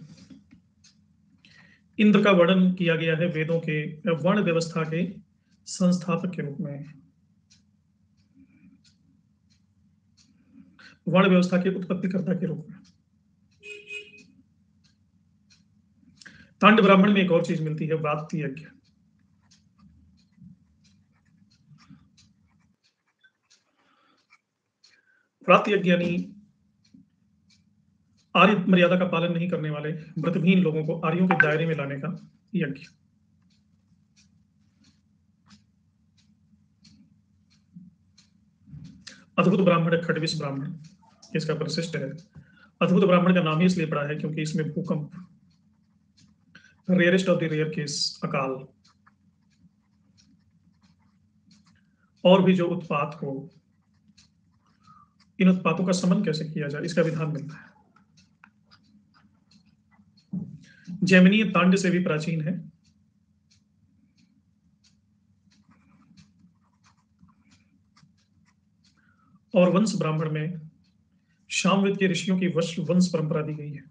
इंद्र का वर्णन किया गया है वेदों के वर्ण व्यवस्था के संस्थापक के रूप में, वर्ण व्यवस्था के उत्पत्तिकर्ता के रूप में। तांड ब्राह्मण में एक और चीज मिलती है, व्रात्य यज्ञ। व्रात्य यज्ञ यानी आर्य मर्यादा का पालन नहीं करने वाले व्रतहीन लोगों को आर्यों के दायरे में लाने का यज्ञ। अद्भुत ब्राह्मण है खडविश ब्राह्मण, इसका परिशिष्ट है अद्भुत ब्राह्मण का नाम ही इसलिए पड़ा है क्योंकि इसमें भूकंप, rarest of the rare case, अकाल, और भी जो उत्पात हो, इन उत्पातों का शमन कैसे किया जाए इसका विधान मिलता है। जैमिनीय तांड से भी प्राचीन है। और वंश ब्राह्मण में शामवेद के ऋषियों की वंश परंपरा दी गई है।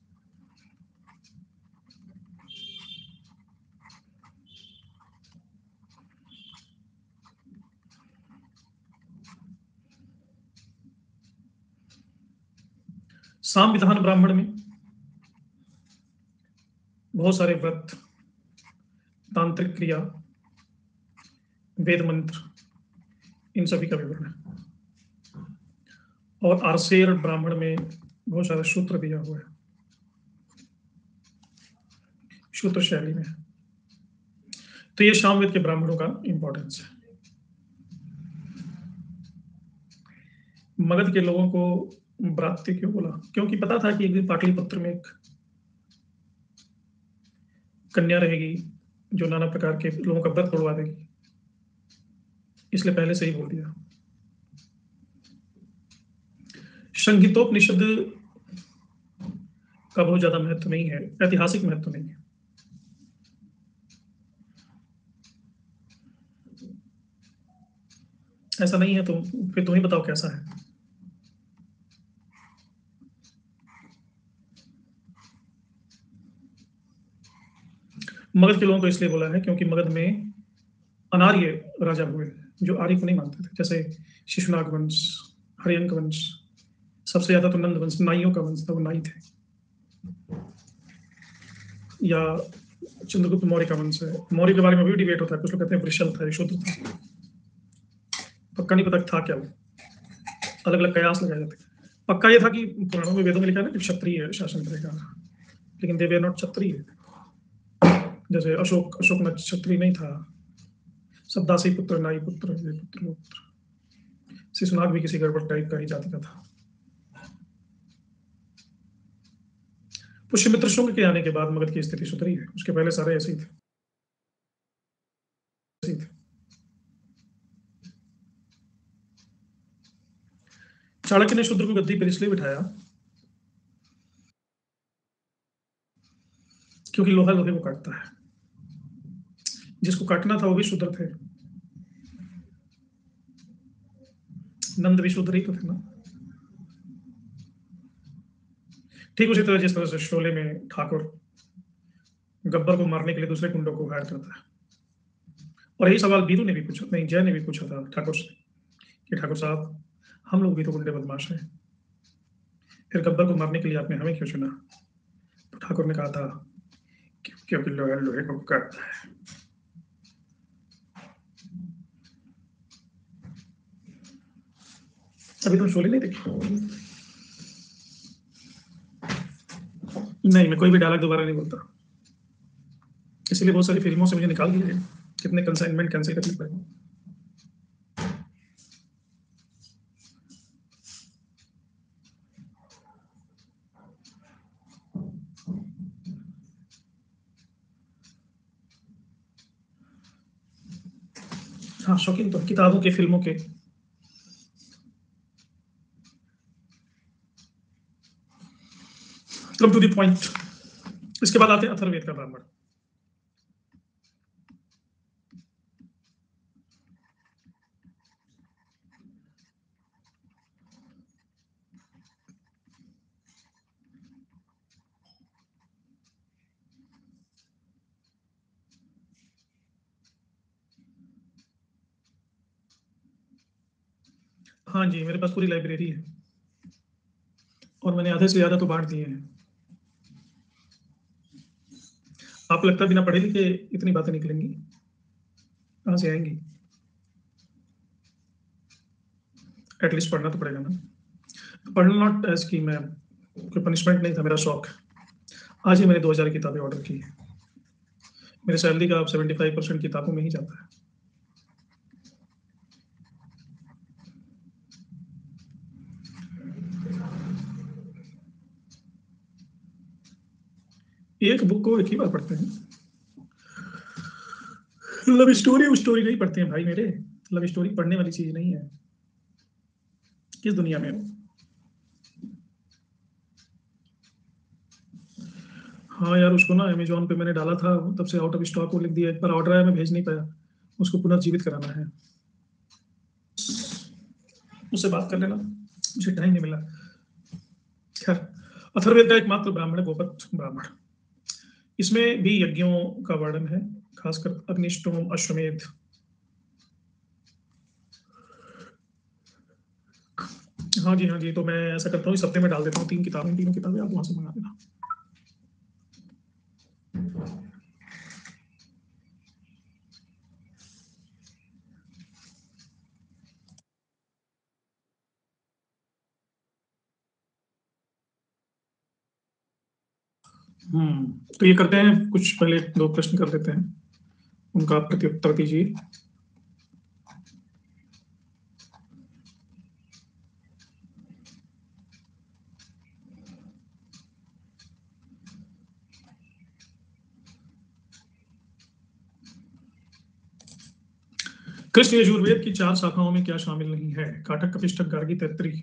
साम विधान ब्राह्मण में बहुत सारे व्रत, तांत्रिक क्रिया, वेद मंत्र, इन सभी का विवरण है। और आर्सेर ब्राह्मण में बहुत सारे सूत्र दिया हुआ है, सूत्र शैली में। तो ये सामवेद के ब्राह्मणों का इंपॉर्टेंस है। मगध के लोगों को ब्रात्य क्यों बोला? क्योंकि पता था कि एक दिन पाटलिपुत्र में एक कन्या रहेगी जो नाना प्रकार के लोगों का व्रत तोड़वा देगी, इसलिए पहले से ही बोल दिया। संगीतोपनिषद का बहुत ज्यादा महत्व नहीं है, ऐतिहासिक महत्व नहीं है। ऐसा नहीं है तो फिर तुम ही बताओ कैसा है। मगध के लोगों को इसलिए बोला है क्योंकि मगध में अनार्य राजा हुए जो आर्य को नहीं मानते थे, जैसे शिशुनाग वंश, हरियंक वंश, सबसे ज्यादा तो नंद वंश, नाइयों का वंश था, वो नाई थे। या चंद्रगुप्त मौर्य का वंश है। मौर्य के बारे में भी डिबेट होता है, कुछ लोग कहते हैं वृषल था, शूद्र था, पक्का नहीं पता था क्या वो, अलग अलग कयास लगाए जाते। पक्का ये था कि पुराणों में, वेदों में लिखा है ना कि क्षत्रिय शासन करेगा, लेकिन दे वर नॉट क्षत्रिय। जैसे अशोक क्षत्रिय नहीं था, सब दासी पुत्र, नाई पुत्र, ये पुत्र, वो पुत्र। शिशुनाग भी किसी गड़बड़ टाइप का ही जाति का था। पुष्यमित्र शुंग के आने के बाद मगध की स्थिति सुधरी है, उसके पहले सारे ऐसे ही थे। चाणक्य ने शूद्र को गद्दी पर इसलिए बिठाया क्योंकि लोहा लोहे को काटता है। जिसको काटना था वो भी शूद्र थे, नंद भी शूद्र ही तो थे ना। ठीक उसी तरह जिस तरह से शोले में ठाकुर गब्बर को मारने के लिए दूसरे गुंडों को हायर करता है। और यही सवाल बीरू ने भी पूछा, नहीं जय ने भी पूछा था ठाकुर से कि ठाकुर साहब, हम लोग भी तो गुंडे बदमाश हैं, फिर गब्बर को मारने के लिए आपने हमें क्यों चुना? तो ठाकुर ने कहा था क्योंकि लोहा लोहे को काटता है। अभी तुम शोले नहीं देखी? नहीं, मैं कोई भी डायलॉग दोबारा नहीं बोलता, इसलिए बहुत सारी फिल्मों से मुझे निकाल दिया गया, कितने कंसाइनमेंट कैंसिल करने पड़े। हाँ, शौकीन तो किताबों के, फिल्मों के। Come to the point. इसके बाद आते हैं अथर्ववेद का ब्राह्मण। हाँ जी, मेरे पास पूरी लाइब्रेरी है और मैंने आधे से ज्यादा तो बांट दिए हैं। आपको लगता है बिना पढ़े लिखे इतनी बातें निकलेंगी? कहाँ से आएंगी? एटलीस्ट पढ़ना तो पड़ेगा ना। पढ़ना नॉट एज की मैं कोई पनिशमेंट नहीं था, मेरा शौक। आज ही मैंने 2000 किताबें ऑर्डर की है। मेरे सैलरी का 75% किताबों में ही जाता है। एक बुक को एक ही बार पढ़ते हैं। लव स्टोरी उस स्टोरी नहीं पढ़ते हैं भाई मेरे, लव स्टोरी पढ़ने वाली चीज नहीं है। किस दुनिया में हो? हाँ यार, उसको ना अमेजोन पे मैंने डाला था, तब से आउट ऑफ स्टॉक वो लिख दिया। एक बार ऑर्डर आया, मैं भेज नहीं पाया, उसको पुनर्जीवित कराना है। उससे बात कर लेना, मुझे टाइम नहीं मिला। खैर, अथर्ववेद का एकमात्र ब्राह्मण है गोपत ब्राह्मण। इसमें भी यज्ञों का वर्णन है, खासकर अग्निष्टोम, अश्वमेध। हाँ जी, हाँ जी, तो मैं ऐसा करता हूँ, इस हफ्ते में डाल देता हूँ 3 किताबें, तीनों किताबें आप वहां से मंगा देना। तो ये करते हैं, कुछ पहले 2 प्रश्न कर लेते हैं, उनका प्रत्युत्तर दीजिए। कृष्ण यजुर्वेद की 4 शाखाओं में क्या शामिल नहीं है? काटक, कपिष्टक, गार्गी, तैत्तिरी।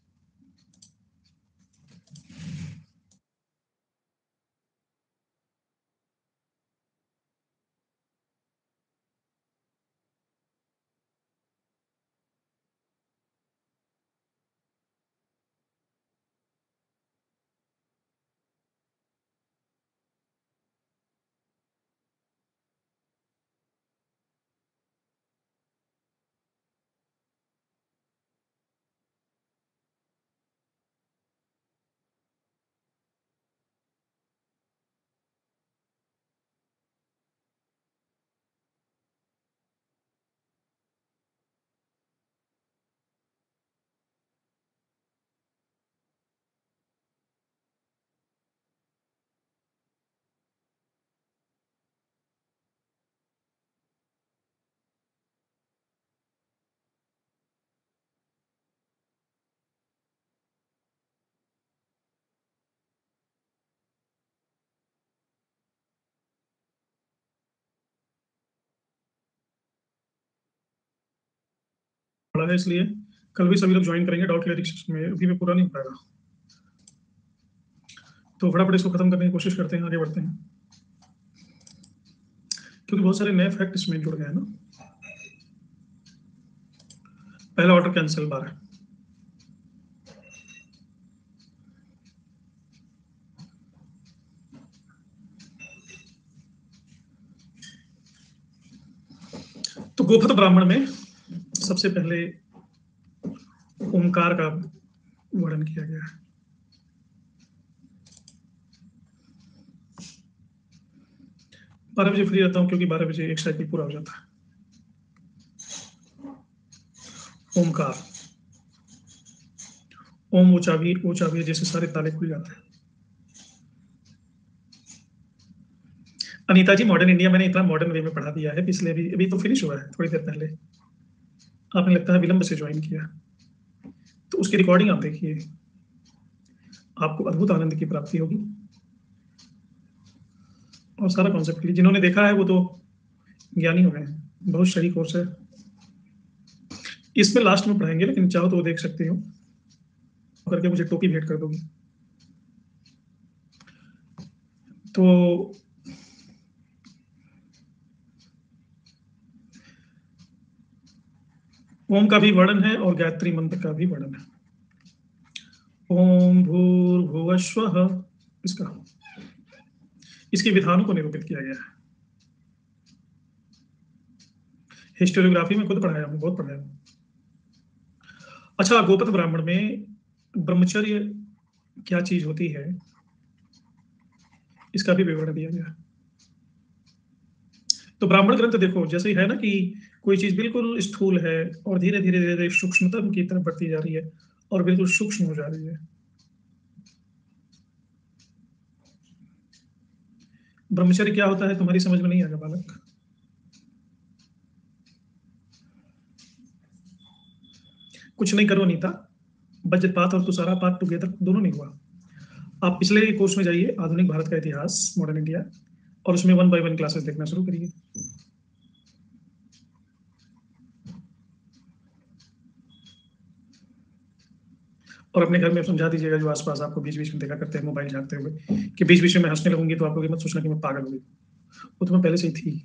बड़ा है, इसलिए कल भी सभी लोग ज्वाइन करेंगे। डाउट क्लियरिंग में अभी भी पूरा नहीं हो पाएगा, तो फटाफट इसको खत्म करने की कोशिश करते हैं, आगे बढ़ते हैं, क्योंकि बहुत सारे नए फैक्ट इसमें जुड़ गए हैं ना। पहला ऑर्डर कैंसिल बार है। तो गोपत ब्राह्मण में सबसे पहले ओंकार का वर्णन किया गया है। 12 बजे फ्री रहता हूँ, क्योंकि 12 बजे एक साइकिल पूरा हो जाता है। ओंकार, ओम ऊंचा भी जैसे सारे ताले खुल जाते हैं। अनीता जी, मॉडर्न इंडिया मैंने इतना मॉडर्न वे में पढ़ा दिया है पिछले, अभी तो फिनिश हुआ है थोड़ी देर पहले। आपने लगता है विलंब से ज्वाइन किया, तो उसकी रिकॉर्डिंग आप देखिए, आपको अद्भुत आनंद की प्राप्ति होगी। और सारा कॉन्सेप्ट क्लियर, जिन्होंने देखा है वो तो ज्ञानी हो गए हैं। बहुत सही कोर्स है। इसमें लास्ट में पढ़ाएंगे, लेकिन चाहो तो वो देख सकते हो, करके मुझे टोपी भेंट कर दोगी। तो ओम का भी वर्णन है और गायत्री मंत्र का भी वर्णन है। ओम भूर्भुवस्वः, इसका, इसके विधानों को निरूपित किया गया है। हिस्टोरियोग्राफी में खुद पढ़ाया हूँ, बहुत पढ़ाया हूँ। अच्छा, गोपत ब्राह्मण में ब्रह्मचर्य क्या चीज होती है, इसका भी विवरण दिया गया है। तो ब्राह्मण ग्रंथ देखो, जैसे ही है ना कि कोई चीज बिल्कुल स्थूल है और धीरे धीरे धीरे सूक्ष्मतम की तरफ बढ़ती जा रही है और बिल्कुल सूक्ष्म हो जा रही है। ब्रह्मचर्य क्या होता है तुम्हारी समझ में नहीं आएगा बालक। कुछ नहीं करो नीता, वज्रपात और तुषारापात टुगेदर दोनों नहीं हुआ। आप पिछले कोर्स में जाइए, आधुनिक भारत का इतिहास, मॉडर्न इंडिया, और उसमें 1 बाय 1 क्लासेस देखना शुरू करिए। और अपने घर में समझा दीजिएगा जो आसपास आपको बीच बीच में देखा करते हैं मोबाइल झाँकते हुए, कि बीच बीच में मैं हंसने लगूंगी तो आप लोग मत सोचना कि मैं पागल हो गई, वो तो मैं पहले से ही थी।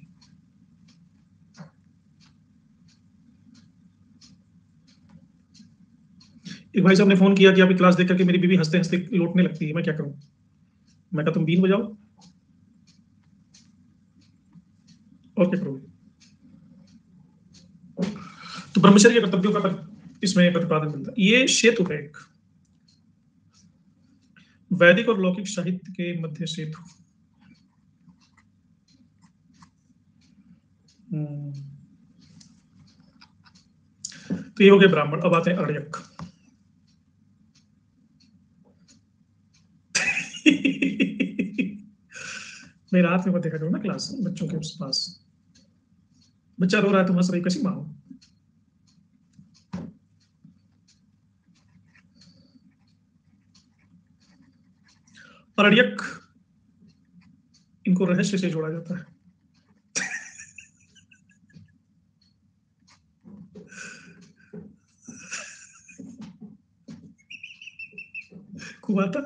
एक भाई साहब ने फोन किया कि आपकी क्लास देख करके मेरी बीवी हंसते हंसते लौटने लगती है, मैं क्या करूं? मैं कहा तुम बीन बजाओ और क्या करोगे। तो ब्रह्मचर्य कर्तव्यों का इसमें प्रतिपादन मिलता है। ये सेतु है एक, वैदिक और लौकिक साहित्य के मध्य सेतु। तो ये हो गए ब्राह्मण। अब आते हैं अर्यक। मैं रात में मत देखा करो ना क्लास बच्चों के पास, बच्चा रो रहा है तुम हंस रही, कैसी माँ हो। अर्यक, इनको रहस्य से जोड़ा जाता है। कुवाता,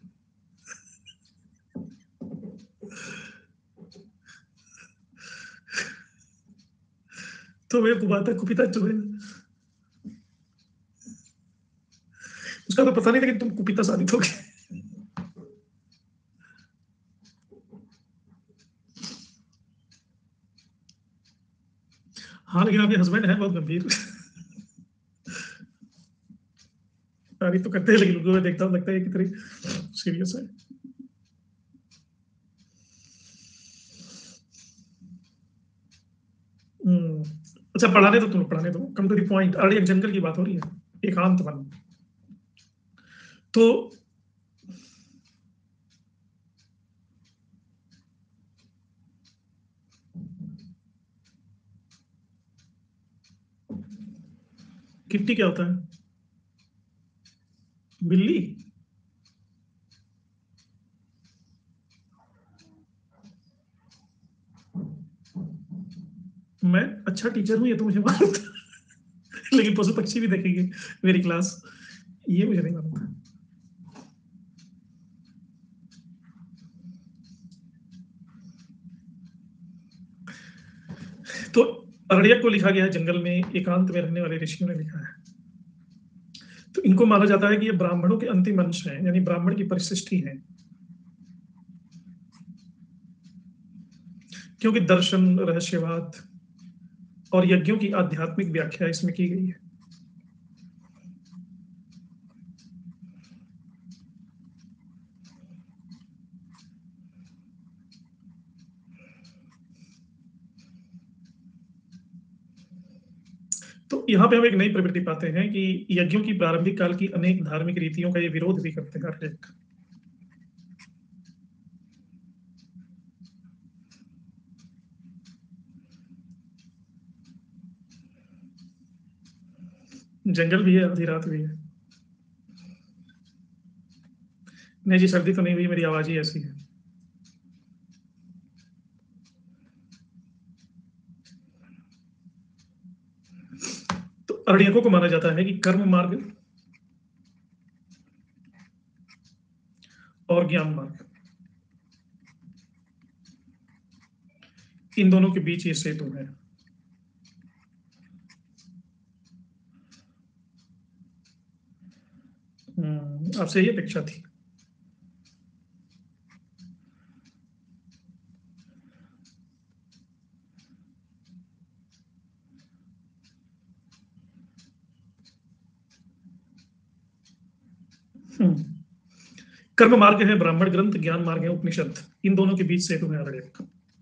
तो वे कुवाता कुपिता जो है उसका तो पता नहीं, लेकिन तुम कुपिता साबित हो गए। हाँ लेकिन आपके हस्बैंड है बहुत गंभीर। तारीफ तो करते हैं लेकिन उनको मैं देखता हूँ लगता है कितनी सीरियस है। अच्छा पढ़ाने दो, तुम पढ़ाने दो, कम टू द पॉइंट। अरे एक जंगल की बात हो रही है, एकांत वन। तो किट्टी क्या होता है? बिल्ली? मैं अच्छा टीचर हूँ ये तो मुझे मालूम था, लेकिन पशु पक्षी भी देखेंगे मेरी क्लास, ये मुझे नहीं मालूम था। तो अरण्यक को लिखा गया है जंगल में, एकांत में रहने वाले ऋषियों ने लिखा है। तो इनको माना जाता है कि ये ब्राह्मणों के अंतिम अंश हैं, यानी ब्राह्मण की परिशिष्टि है, क्योंकि दर्शन, रहस्यवाद और यज्ञों की आध्यात्मिक व्याख्या इसमें की गई है। तो यहाँ पे हम एक नई प्रवृत्ति पाते हैं कि यज्ञों की प्रारंभिक काल की अनेक धार्मिक रीतियों का ये विरोध भी करते हैं अर्यक। जंगल भी है, आधी रात भी है। नहीं जी सर्दी तो नहीं हुई, मेरी आवाज ही ऐसी है। तो अर्यकों को माना जाता है कि कर्म मार्ग और ज्ञान मार्ग, इन दोनों के बीच ये सेतु है। आपसे ये अपेक्षा थी। कर्म मार्ग है ब्राह्मण ग्रंथ, ज्ञान मार्ग है उपनिषद, इन दोनों के बीच सेतु है अर्यक।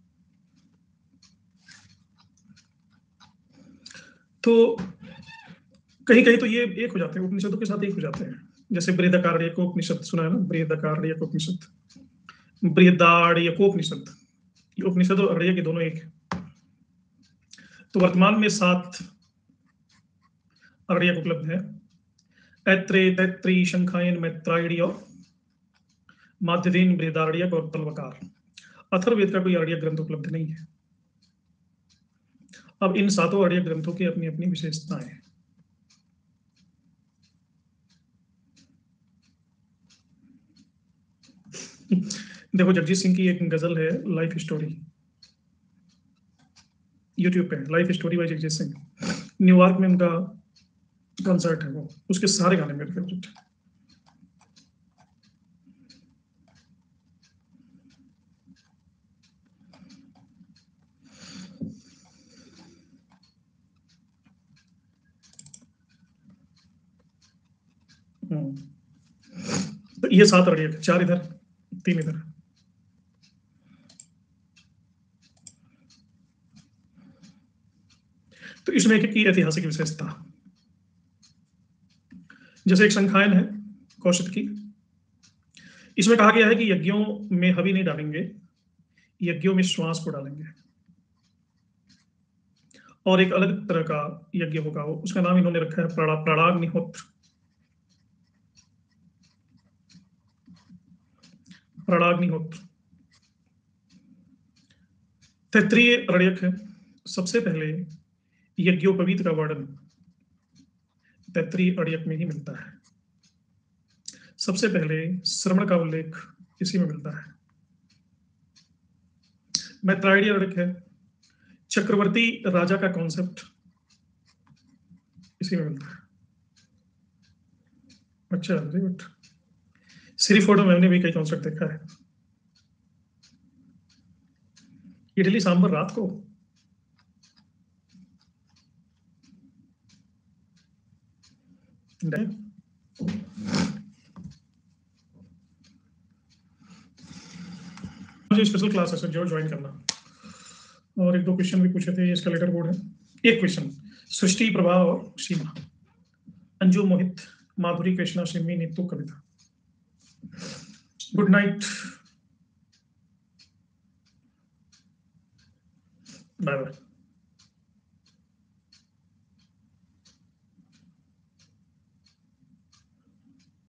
तो कहीं कहीं तो ये एक हो जाते हैं, उपनिषदों के साथ एक हो जाते हैं। जैसे बृहदारण्यकोपनिषद सुना है ना, बृहदारण्यकोपनिषद, बृहदारण्यकोपनिषद, ये उपनिषद और अर्य के दोनों एक है। तो वर्तमान में 7 अर्यक उपलब्ध है, ऐत्रेय, तैत्रीय, शंखायन, मैत्रायणी और माध्यदेन, बृहदारण्यक और तलवकार। अथर्ववेद का कोई आर्य ग्रंथ उपलब्ध नहीं है। अब इन सातों आर्य ग्रंथों की अपनी अपनी विशेषताएं हैं। देखो, जगजीत सिंह की एक गजल है, लाइफ स्टोरी, यूट्यूब पे, life story by Jagjit Singh. New York में उनका कंसर्ट है, वो उसके सारे गाने मेरे फेवरेट हैं। तो ये 7 आर्य, 4 इधर, 3 इधर। तो इसमें एक की ऐतिहासिक विशेषता, जैसे एक संख्यायन है कौशिक की, इसमें कहा गया है कि यज्ञों में हवि नहीं डालेंगे, यज्ञों में श्वास को डालेंगे, और एक अलग तरह का यज्ञ होगा, वो उसका नाम इन्होंने रखा है प्राणाग्निहोत्र। प्राणाग्निहोत्र तैत्रीय रणयक है। सबसे पहले यज्ञोपवीत का वर्णन तैत्रीय रणयक में ही मिलता है। सबसे पहले श्रवण का उल्लेख इसी में मिलता है। मैत्रायणीय रणयक है। चक्रवर्ती राजा का कॉन्सेप्ट इसी में मिलता है। अच्छा, वेरी गुड। श्री फोटो में हमने भी कई कॉन्सेप्ट देखा है। इडली सांभर रात को, मुझे स्पेशल क्लास है जो ज्वाइन करना। और एक दो क्वेश्चन भी पूछे थे, इसका लेटर बोर्ड है। एक क्वेश्चन, सृष्टि, प्रभा और Seema, Anju, Mohit, Madhuri, Krishna, Simi, Neetu, Kavita. Good night, bye bye.